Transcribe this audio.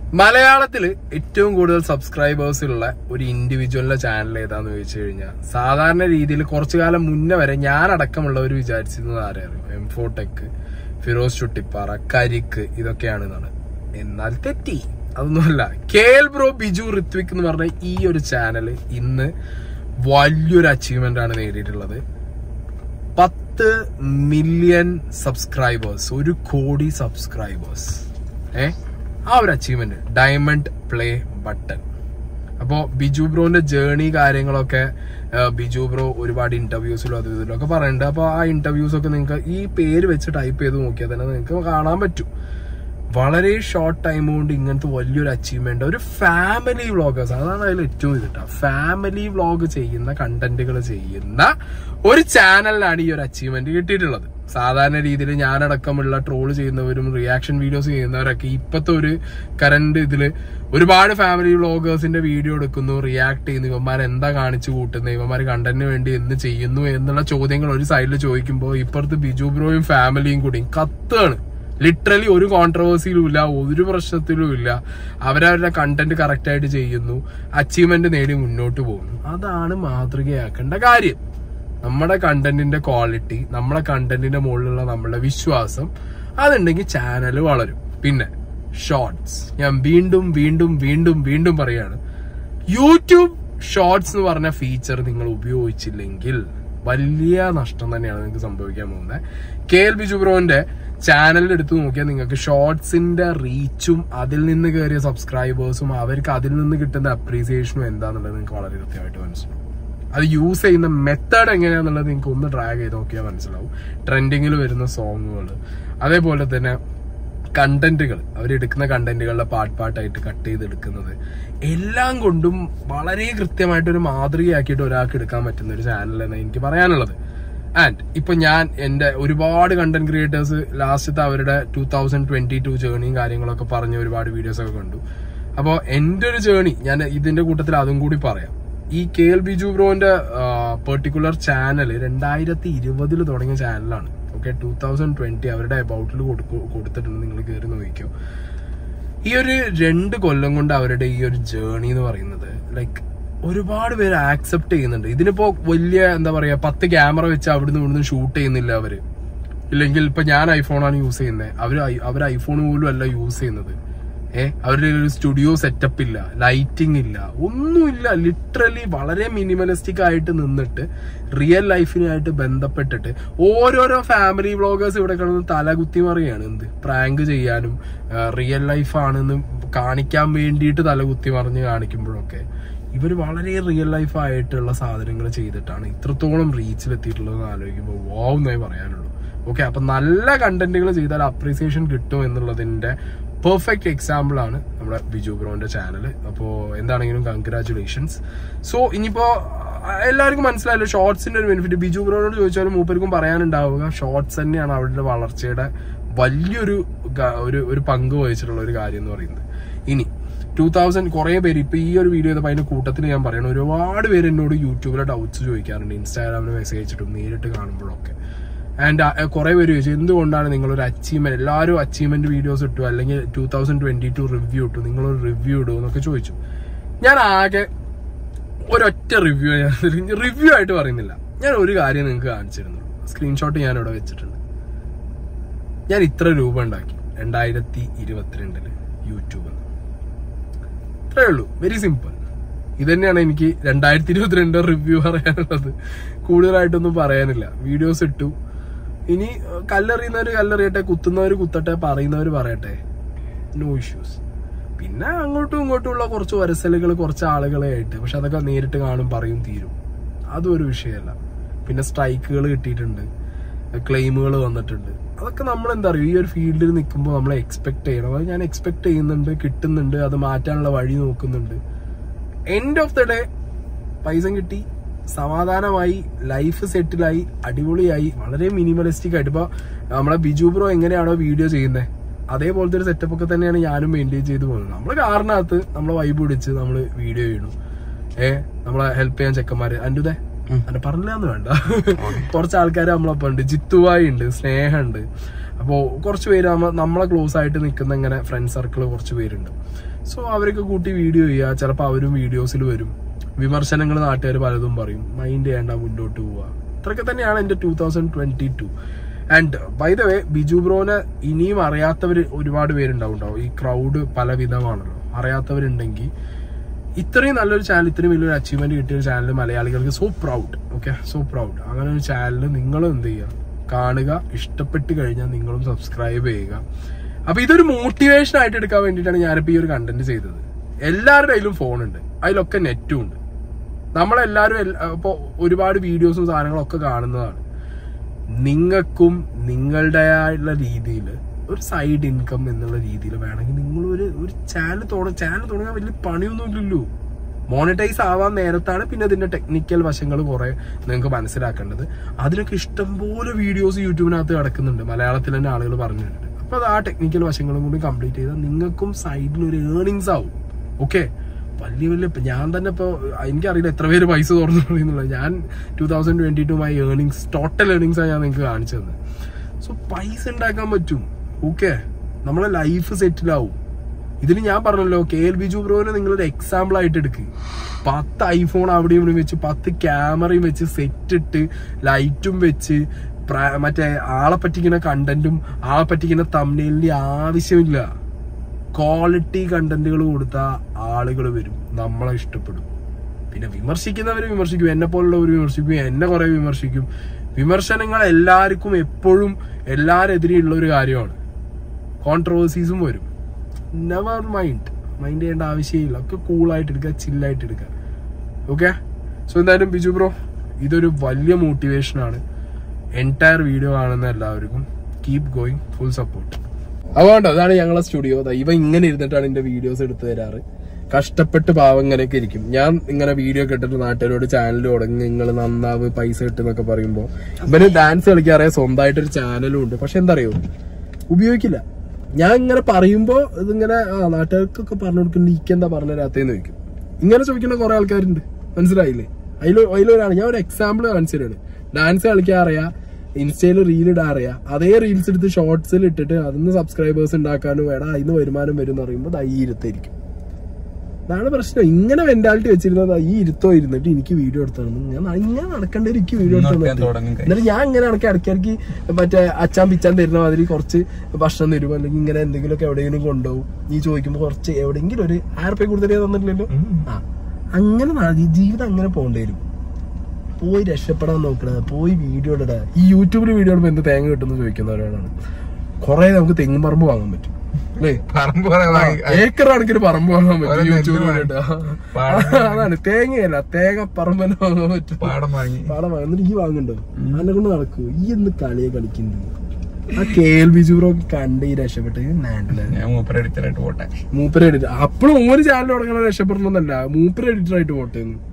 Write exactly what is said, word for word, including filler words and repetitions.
മലയാളത്തിൽ ഏറ്റവും കൂടുതൽ സബ്സ്ക്രൈബേഴ്സ് ഉള്ള ഒരു ഇൻഡിവിജ്വലിന്റെ ചാനൽ ഏതാന്ന് ചോദിച്ചു കഴിഞ്ഞാൽ സാധാരണ രീതിയിൽ കുറച്ചു കാലം മുന്നേ വരെ ഞാൻ അടക്കമുള്ളവർ വിചാരിച്ചിരുന്നത് ആരെയറിയും, M four tech, Firoz Chuttipara, Karikku ഇതൊക്കെയാണെന്നാണ്. എന്നാൽ തെറ്റി, അതൊന്നുമല്ല. K L bro Biju Rithwik എന്ന് പറഞ്ഞ ഈ ഒരു ചാനൽ ഇന്ന് വലിയൊരു അച്ചീവ്മെന്റ് ആണ് നേടിയിട്ടുള്ളത്. പത്ത് മില്യൺ സബ്സ്ക്രൈബേഴ്സ്, ഒരു കോടി സബ്സ്ക്രൈബേഴ്സ്. ഏ ആ ഒരു അച്ചീവ്മെന്റ്, ഡയമണ്ട് പ്ലേ ബട്ടൺ. അപ്പോ ബിജു ബ്രോന്റെ ജേർണി കാര്യങ്ങളൊക്കെ ബിജു ബ്രോ ഒരുപാട് ഇന്റർവ്യൂസിലും അത് ഇതിലും ഒക്കെ പറയുന്നുണ്ട്. അപ്പൊ ആ ഇന്റർവ്യൂസ് ഒക്കെ നിങ്ങൾക്ക് ഈ പേര് വെച്ച് ടൈപ്പ് ചെയ്ത് നോക്കിയാൽ തന്നെ നിങ്ങൾക്ക് കാണാൻ പറ്റും. വളരെ ഷോർട്ട് ടൈം കൊണ്ട് ഇങ്ങനത്തെ വലിയൊരു അച്ചീവ്മെന്റ്, ഒരു ഫാമിലി വ്ളോഗേഴ്സ്, അതാണ് അതിൽ ഏറ്റവും ഇതിട്ട ഫാമിലി വ്ളോഗ് ചെയ്യുന്ന കണ്ടന്റുകൾ ചെയ്യുന്ന ഒരു ചാനലിലാണ് ഈ ഒരു അച്ചീവ്മെന്റ് കിട്ടിയിട്ടുള്ളത്. സാധാരണ രീതിയിൽ ഞാനടക്കമുള്ള ട്രോൾ ചെയ്യുന്നവരും റിയാക്ഷൻ വീഡിയോസ് ചെയ്യുന്നവരൊക്കെ ഇപ്പത്തെ ഒരു കറന്റ് ഇതില് ഒരുപാട് ഫാമിലി വ്ളോഗേഴ്സിന്റെ വീഡിയോ എടുക്കുന്നു, റിയാക്ട് ചെയ്യുന്നു, ഇവന്മാർ എന്താ കാണിച്ചു കൂട്ടുന്നത്, ഇവന്മാർ കണ്ടന്റിന് വേണ്ടി എന്ത് ചെയ്യുന്നു എന്നുള്ള ചോദ്യങ്ങൾ ഒരു സൈഡിൽ ചോദിക്കുമ്പോൾ ഇപ്പുറത്ത് ബിജു ബ്രോയും ഫാമിലിയും കൂടി കത്താണ്. ലിറ്ററലി ഒരു കോൺട്രവേഴ്സിയിലും ഇല്ല, ഒരു പ്രശ്നത്തിലും ഇല്ല. അവരവരുടെ കണ്ടന്റ് കറക്റ്റ് ആയിട്ട് ചെയ്യുന്നു, അച്ചീവ്മെന്റ് നേടി മുന്നോട്ട് പോകുന്നു. അതാണ് മാതൃകയാക്കേണ്ട കാര്യം. നമ്മുടെ കണ്ടന്റിന്റെ ക്വാളിറ്റി, നമ്മുടെ കണ്ടന്റിന്റെ മുകളിലുള്ള നമ്മളുടെ വിശ്വാസം, അതുണ്ടെങ്കിൽ ചാനൽ വളരും. പിന്നെ ഷോർട്സ്, ഞാൻ വീണ്ടും വീണ്ടും വീണ്ടും വീണ്ടും പറയാണ്, യൂട്യൂബ് ഷോർട്സ് എന്ന് പറഞ്ഞ ഫീച്ചർ നിങ്ങൾ ഉപയോഗിച്ചില്ലെങ്കിൽ വലിയ നഷ്ടം തന്നെയാണ് നിങ്ങൾക്ക് സംഭവിക്കാൻ പോകുന്നത്. കെ എൽ ബിജു ബ്രോന്റെ ചാനലിൽ എടുത്തു നോക്കിയാൽ നിങ്ങൾക്ക് ഷോർട്സിന്റെ റീച്ചും അതിൽ നിന്ന് കയറിയ സബ്സ്ക്രൈബേഴ്സും അവർക്ക് അതിൽ നിന്ന് കിട്ടുന്ന അപ്രീസിയേഷനും എന്താണെന്നുള്ളത് നിങ്ങൾക്ക് വളരെ കൃത്യമായിട്ട് മനസ്സിലാവും. അത് യൂസ് ചെയ്യുന്ന മെത്തേഡ് എങ്ങനെയാന്നുള്ളത് നിങ്ങൾക്ക് ഒന്ന് ഡ്രാഗ് ചെയ്ത് നോക്കിയാൽ മനസ്സിലാവും. ട്രെൻഡിങ്ങിൽ വരുന്ന സോങ്ങുകൾ, അതേപോലെ തന്നെ കണ്ടന്റുകൾ, അവരെടുക്കുന്ന കണ്ടന്റുകളുടെ പാട്ട് പാട്ടായിട്ട് കട്ട് ചെയ്തെടുക്കുന്നത്, എല്ലാം കൊണ്ടും വളരെ കൃത്യമായിട്ടൊരു മാതൃകയാക്കിയിട്ട് ഒരാൾക്ക് എടുക്കാൻ പറ്റുന്ന ഒരു ചാനൽ എന്നാണ് എനിക്ക് പറയാനുള്ളത്. ആൻഡ് ഇപ്പൊ ഞാൻ എന്റെ ഒരുപാട് കണ്ടന്റ് ക്രിയേറ്റേഴ്സ് ലാസ്റ്റത്തെ അവരുടെ ടൂ തൗസൻഡ് ട്വന്റി ടു ജേർണിയും കാര്യങ്ങളൊക്കെ പറഞ്ഞ ഒരുപാട് വീഡിയോസ് ഒക്കെ കണ്ടു. അപ്പോൾ എന്റെ ഒരു ജേർണി ഞാൻ ഇതിന്റെ കൂട്ടത്തിൽ അതും കൂടി പറയാം. ഈ കെ എൽ ബിജു ബ്രോന്റെ പെർട്ടിക്കുലർ ചാനൽ രണ്ടായിരത്തി ഇരുപതിൽ തുടങ്ങിയ ചാനലാണ്. ഓക്കെ, ടൂ തൗസൻഡ് ട്വന്റി അവരുടെ അബൌട്ടിൽ കൊടുത്തിട്ടുണ്ട്, നിങ്ങൾ കയറി നോക്കിക്കോ. ഈ ഒരു രണ്ട് കൊല്ലം കൊണ്ട് അവരുടെ ഈ ഒരു ജേർണി എന്ന് പറയുന്നത് ലൈക്ക് ഒരുപാട് പേര് ആക്സെപ്റ്റ് ചെയ്യുന്നുണ്ട്. ഇതിനിപ്പോ വലിയ എന്താ പറയാ, പത്ത് ക്യാമറ വെച്ച് അവിടുന്ന് ഇവിടുന്ന് ഷൂട്ട് ചെയ്യുന്നില്ല അവര്. ഇല്ലെങ്കിൽ ഇപ്പൊ ഞാൻ ഐഫോണാണ് യൂസ് ചെയ്യുന്നത്, അവര് അവർ ഐഫോൺ പോലും അല്ല യൂസ് ചെയ്യുന്നത്. ഏഹ് അവരുടെ ഒരു സ്റ്റുഡിയോ സെറ്റപ്പ് ഇല്ല, ലൈറ്റിംഗ് ഇല്ല, ഒന്നുമില്ല. ലിറ്ററലി വളരെ മിനിമലിസ്റ്റിക് ആയിട്ട് നിന്നിട്ട് റിയൽ ലൈഫിനായിട്ട് ബന്ധപ്പെട്ടിട്ട് ഓരോരോ ഫാമിലി വ്ളോഗേഴ്സ് ഇവിടെ കിടന്ന് തലകുത്തി മറിയാണ്. എന്ത് പ്രാങ്ക് ചെയ്യാനും റിയൽ ലൈഫാണെന്ന് കാണിക്കാൻ വേണ്ടിയിട്ട് തലകുത്തി മറിഞ്ഞ് കാണിക്കുമ്പോഴൊക്കെ ഇവർ വളരെ റിയൽ ലൈഫ് ആയിട്ടുള്ള സാധനങ്ങൾ ചെയ്തിട്ടാണ് ഇത്രത്തോളം റീച്ചിലെത്തിയിട്ടുള്ളത് ആലോചിക്കുമ്പോൾ വാവ് എന്നേ പറയാനുള്ളൂ. ഓക്കെ, അപ്പൊ നല്ല കണ്ടന്റുകൾ ചെയ്താൽ അപ്രീസിയേഷൻ കിട്ടും എന്നുള്ളതിന്റെ പെർഫെക്റ്റ് എക്സാമ്പിൾ ആണ് നമ്മുടെ ബിജു ബ്രോന്റെ ചാനൽ. അപ്പോ എന്താണെങ്കിലും കൺഗ്രാറ്റുലേഷൻസ്. സോ ഇനിയിപ്പോ എല്ലാവർക്കും മനസ്സിലായല്ലോ ഷോർട്സിന്റെ ഒരു ബെനിഫിറ്റ്. ബിജു ബ്രോനോട് ചോദിച്ചാലും മൂപ്പർക്കും പറയാനുണ്ടാവുക ഷോർട്സ് തന്നെയാണ് അവരുടെ വളർച്ചയുടെ വലിയൊരു ഒരു പങ്ക് വഹിച്ചിട്ടുള്ള ഒരു കാര്യം എന്ന് പറയുന്നത്. ഇനി ടൂ തൗസൻഡ് കുറെ പേര് ഇപ്പൊ ഈ ഒരു വീഡിയോ ചെയ്തപ്പോൾ അതിന്റെ കൂട്ടത്തിൽ ഞാൻ പറയണം, ഒരുപാട് പേര് എന്നോട് യൂട്യൂബിലെ ഡൗട്ട്സ് ചോദിക്കാറുണ്ട്, ഇൻസ്റ്റാഗ്രാമിൽ മെസ്സേജ് അയച്ചിട്ടും നേരിട്ട് കാണുമ്പോഴൊക്കെ. ആൻഡ് കുറെ പേര് ചോദിച്ചു എന്തുകൊണ്ടാണ് നിങ്ങളൊരു അച്ചീവ്മെന്റ്, എല്ലാവരും അച്ചീവ്മെന്റ് വീഡിയോസ് ഇട്ടു, അല്ലെങ്കിൽ two thousand twenty two review ഇട്ടു, നിങ്ങളൊരു റിവ്യൂ ഇടൂ എന്നൊക്കെ ചോദിച്ചു. ഞാൻ ആകെ ഒരൊറ്റ റിവ്യൂ ഞാൻ റിവ്യൂ ആയിട്ട് പറയുന്നില്ല, ഞാൻ ഒരു കാര്യം നിങ്ങൾക്ക് കാണിച്ചിരുന്നു. സ്ക്രീൻഷോട്ട് ഞാൻ ഇവിടെ വെച്ചിട്ടുണ്ട്. ഞാൻ ഇത്ര രൂപ ഉണ്ടാക്കി രണ്ടായിരത്തി ഇരുപത്തിരണ്ടില് യൂട്യൂബിൽ. ഇത്രയേ ഉള്ളൂ, വെരി സിമ്പിൾ. ഇതന്നെയാണ് എനിക്ക് രണ്ടായിരത്തി ഇരുപത്തിരണ്ട് റിവ്യൂ പറയാനുള്ളത്. കൂടുതലായിട്ടൊന്നും പറയാനില്ല. വീഡിയോസ് ഇട്ടു, ഇനി കല്ലെറിയുന്നവര് കല്ലെറിയട്ടെ, കുത്തുന്നവര് കുത്തട്ടെ, പറയുന്നവർ പറയട്ടെ, നോ ഇഷ്യൂസ്. പിന്നെ അങ്ങോട്ടും ഇങ്ങോട്ടും ഉള്ള കുറച്ച് വരസലുകൾ കുറച്ച് ആളുകളെ ആയിട്ട്, പക്ഷെ അതൊക്കെ നേരിട്ട് കാണും, പറയും, തീരും. അതും ഒരു വിഷയമല്ല. പിന്നെ സ്ട്രൈക്കുകൾ കിട്ടിയിട്ടുണ്ട്, ക്ലെയിമുകൾ വന്നിട്ടുണ്ട്. അതൊക്കെ നമ്മൾ എന്താ പറയുക, ഈ ഒരു ഫീൽഡിൽ നിൽക്കുമ്പോൾ നമ്മൾ എക്സ്പെക്ട് ചെയ്യണം. അത് ഞാൻ എക്സ്പെക്ട് ചെയ്യുന്നുണ്ട്, കിട്ടുന്നുണ്ട്, അത് മാറ്റാനുള്ള വഴി നോക്കുന്നുണ്ട്. എൻഡ് ഓഫ് ദ ഡേ പൈസ കിട്ടി, സമാധാനമായി, ലൈഫ് സെറ്റിലായി, അടിപൊളിയായി, വളരെ മിനിമലിസ്റ്റിക് ആയിട്ട്. ഇപ്പൊ നമ്മളെ ബിജു ബ്രോ എങ്ങനെയാണോ വീഡിയോ ചെയ്യുന്നത് അതേപോലത്തെ ഒരു സെറ്റപ്പ് ഒക്കെ തന്നെയാണ് ഞാനും മെയിൻറ്റെയിൻ ചെയ്ത് പോകുന്നത്. നമ്മള് കാറിനകത്ത് നമ്മളെ വൈബ് പിടിച്ച് നമ്മള് വീഡിയോ ചെയ്യണു. ഏഹ് നമ്മളെ ഹെൽപ്പ് ചെയ്യാൻ ചെക്കന്മാര് അൻഡുദേ അങ്ങനെ പറഞ്ഞില്ലാന്ന് വേണ്ട, കുറച്ച് ആൾക്കാർ നമ്മളൊപ്പം ഉണ്ട്, ജിത്തുവായി ഉണ്ട്, സ്നേഹമുണ്ട്. അപ്പോൾ കുറച്ച് പേര് നമ്മളെ ക്ലോസ് ആയിട്ട് നിൽക്കുന്ന ഇങ്ങനെ ഫ്രണ്ട് സർക്കിൾ കുറച്ച് പേരുണ്ട്. സോ അവരൊക്കെ കൂട്ടി വീഡിയോ ചെയ്യുക. ചിലപ്പോൾ അവരും വീഡിയോസിൽ വരും. വിമർശനങ്ങൾ നാട്ടുകാർ പലതും പറയും. മൈൻഡ് ചെയ്യേണ്ട, മുന്നോട്ട് പോവുക. ഇത്രയൊക്കെ തന്നെയാണ് എൻ്റെ two thousand twenty two. And by the way, Biju ബ്രോനെ ഇനിയും അറിയാത്തവർ ഒരുപാട് പേരുണ്ടാവും. ഈ ക്രൗഡ് പലവിധമാണല്ലോ. അറിയാത്തവരുണ്ടെങ്കിൽ ഇത്രയും നല്ലൊരു ചാനൽ, ഇത്രയും വലിയൊരു അച്ചീവ്മെന്റ് കിട്ടിയ ഒരു ചാനൽ മലയാളികൾക്ക് so proud. Okay, so proud. അങ്ങനെ ഒരു ചാനൽ നിങ്ങളും എന്ത് ചെയ്യുക, കാണുക. ഇഷ്ടപ്പെട്ട് കഴിഞ്ഞാൽ നിങ്ങളും സബ്സ്ക്രൈബ് ചെയ്യുക. അപ്പൊ ഇതൊരു മോട്ടിവേഷൻ ആയിട്ട് എടുക്കാൻ വേണ്ടിയിട്ടാണ് ഞാനിപ്പോ ഈ ഒരു കണ്ടന്റ് ചെയ്തത്. എല്ലാവരുടെ കയ്യിലും ഫോണുണ്ട്, അതിലൊക്കെ നെറ്റും ഉണ്ട്. നമ്മളെല്ലാവരും ഇപ്പോൾ ഒരുപാട് വീഡിയോസും സാധനങ്ങളും ഒക്കെ കാണുന്നതാണ്. നിങ്ങൾക്കും നിങ്ങളുടേതായുള്ള രീതിയിൽ ഒരു സൈഡ് ഇൻകം എന്നുള്ള രീതിയിൽ വേണമെങ്കിൽ നിങ്ങൾ ഒരു ഒരു ചാനൽ തുടങ്ങ ചാനൽ തുടങ്ങാൻ വലിയ പണിയൊന്നും ഇല്ലല്ലോ. മോണിറ്റൈസ് ആവാൻ നേരത്താണ് പിന്നെ അതിന്റെ ടെക്നിക്കൽ വശങ്ങൾ കുറെ നിങ്ങൾക്ക് മനസ്സിലാക്കേണ്ടത്. അതിനൊക്കെ ഇഷ്ടംപോലെ വീഡിയോസ് യൂട്യൂബിനകത്ത് കിടക്കുന്നുണ്ട്, മലയാളത്തിൽ തന്നെ ആളുകൾ പറഞ്ഞിട്ടുണ്ട്. അപ്പൊ അത് ആ ടെക്നിക്കൽ വശങ്ങളും കൂടി കംപ്ലീറ്റ് ചെയ്താൽ നിങ്ങൾക്കും സൈഡിൽ ഒരു ഏർണിങ്സ് ആവും. ഓക്കെ, വലിയ വലിയ ഞാൻ തന്നെ ഇപ്പോൾ എനിക്കറിയില്ല എത്ര പേര് പൈസ തുറന്നു പറയുന്നുള്ളത്. ഞാൻ two thousand twenty two my earnings, total ഏർണിങ്സാണ് ഞാൻ നിങ്ങൾക്ക് കാണിച്ചു തന്നത്. സോ പൈസ ഉണ്ടാക്കാൻ പറ്റും. ഓക്കെ, നമ്മളെ ലൈഫ് സെറ്റിലാവും. ഇതിന് ഞാൻ പറഞ്ഞല്ലോ, കെ എൽ ബിജു ബ്രോനെ നിങ്ങളൊരു എക്സാമ്പിൾ ആയിട്ട് എടുക്കുക. പത്ത് ഐഫോൺ അവിടെയും ഇവിടെ വെച്ച്, പത്ത് ക്യാമറയും വെച്ച്, സെറ്റ് ഇട്ട്, ലൈറ്റും വെച്ച്, മറ്റേ ആളെ പറ്റിക്കുന്ന കണ്ടന്റും ആളെ പറ്റിക്കുന്ന തംബ്നെയിലിന്റെ ആവശ്യമില്ല. ക്വാളിറ്റി കണ്ടന്റുകൾ കൊടുത്താൽ ആളുകൾ വരും, നമ്മളെ ഇഷ്ടപ്പെടും. പിന്നെ വിമർശിക്കുന്നവര് വിമർശിക്കും, എന്നെ പോലുള്ളവർ വിമർശിക്കും, എന്നെ കുറെ വിമർശിക്കും. വിമർശനങ്ങൾ എല്ലാവർക്കും എപ്പോഴും എല്ലാരെതിരെയുള്ള ഒരു കാര്യമാണ്. കോൺട്രവേഴ്സീസും വരും. നെവർ മൈൻഡ് മൈൻഡ് ചെയ്യേണ്ട ആവശ്യമില്ല. ഒക്കെ കൂളായിട്ട് എടുക്കുക, ചില്ലായിട്ട് എടുക്കുക. ഓക്കെ, സോ എന്തായാലും ബിജു ബ്രോ, ഇതൊരു വലിയ മോട്ടിവേഷനാണ്. എൻറ്റയർ വീഡിയോ കാണുന്ന എല്ലാവർക്കും കീപ് ഗോയിങ്, ഫുൾ സപ്പോർട്ട്. അതുകൊണ്ട് അതാണ് ഞങ്ങളെ സ്റ്റുഡിയോ. ഇവ ഇങ്ങനെ ഇരുന്നിട്ടാണ് എന്റെ വീഡിയോസ് എടുത്തു തരാറ്. കഷ്ടപ്പെട്ട് പാവം ഇങ്ങനെയൊക്കെ ഇരിക്കും. ഞാൻ ഇങ്ങനെ വീഡിയോ കേട്ടിട്ട് നാട്ടുകാരോട് ചാനൽ തുടങ്ങി, നിങ്ങൾ നന്നാവ്, പൈസ കിട്ടുന്നൊക്കെ പറയുമ്പോൾ ഇവന് ഡാൻസ് കളിക്കാറിയാം, സ്വന്തമായിട്ടൊരു ചാനലും ഉണ്ട്. പക്ഷെ എന്താ അറിയോ, ഉപയോഗിക്കില്ല. ഞാൻ ഇങ്ങനെ പറയുമ്പോ ഇതിങ്ങനെ ആ നാട്ടുകാർക്കൊക്കെ പറഞ്ഞു കൊടുക്കുന്നുണ്ട്, ഇക്കെന്താ പറഞ്ഞു തരാത്തേന്ന് ചോദിക്കും. ഇങ്ങനെ ചോദിക്കുന്ന കുറെ ആൾക്കാരുണ്ട്, മനസ്സിലായില്ലേ? അതിൽ അതിലൊരാണ് ഞാൻ ഒരു എക്സാമ്പിൾ കാണിച്ചിട്ടാണ്. ഡാൻസ് കളിക്കാൻ അറിയാം, ഇൻസ്റ്റയിൽ റീൽ ഇടാൻ അറിയാം. അതേ റീൽസ് എടുത്ത് ഷോർട്സിൽ ഇട്ടിട്ട് അതിന് സബ്സ്ക്രൈബേഴ്സ് ഉണ്ടാക്കാനും വേണം, അതിന് വരുമാനം വരും എന്ന് പറയുമ്പോൾ ഈ ഇരുത്തായിരിക്കും. അതാണ് പ്രശ്നം. ഇങ്ങനെ മെന്റാലിറ്റി വെച്ചിരുന്നത് ഈ ഇരുത്തോ ഇരുന്നിട്ട് എനിക്ക് വീഡിയോ എടുത്തു ഞാൻ ഇങ്ങനെ നടക്കേണ്ട എനിക്ക് വീഡിയോ എടുത്തു. എന്നിട്ട് ഞാൻ ഇങ്ങനെ ഇടയ്ക്ക് ഇടയ്ക്കിടയ്ക്ക് മറ്റേ അച്ചാൻ പിച്ചാൻ തരുന്ന മാതിരി കുറച്ച് ഭക്ഷണം തരും, അല്ലെങ്കിൽ ഇങ്ങനെ എന്തെങ്കിലുമൊക്കെ എവിടെയെങ്കിലും കൊണ്ടുപോകും. നീ ചോദിക്കുമ്പോൾ കുറച്ച് എവിടെയെങ്കിലും ഒരു ആയിരം റുപ്യ കൂടുതലേ തന്നിട്ടില്ലല്ലോ. ആ അങ്ങനെ ജീവിതം അങ്ങനെ പോകേണ്ടി വരും. പോയി രക്ഷപ്പെടാൻ നോക്കണ, പോയി വീഡിയോ ഇട. ഈ യൂട്യൂബിൽ വീഡിയോ ഇടുമ്പോൾ എന്ത് തേങ്ങ കിട്ടുമെന്ന് ചോദിക്കുന്നവരാണ്. കുറെ നമുക്ക് തെങ്ങും പറമ്പ് വാങ്ങാൻ പറ്റും അല്ലേ? ഏക്കർ കണക്കിന് പറമ്പ് വാങ്ങാൻ പറ്റും യൂട്യൂബിൽ വേണ്ടിട്ട്. അതാണ് തേങ്ങയല്ല, തേങ്ങ പറമ്പ് തന്നെ വാങ്ങാൻ പറ്റും. പാടം വാങ്ങി പാടം വാങ്ങി എന്നിട്ട് ഈ വാങ്ങണ്ടോ? അതിനെ കൊണ്ട് നടക്കൂ. ഈ എന്ന് കളിയെ കളിക്കുന്നത് ആ കെ എൽ ബിജു ബ്രോ കണ്ട് ഈ രക്ഷപ്പെട്ട് മൂപ്പര എഡിറ്റർ. അപ്പോഴും ഒരു ചാനൽ തുടങ്ങണ രക്ഷപ്പെടണമെന്നല്ല, മൂപ്പര എഡിറ്റർ ആയിട്ട് പോട്ടെ.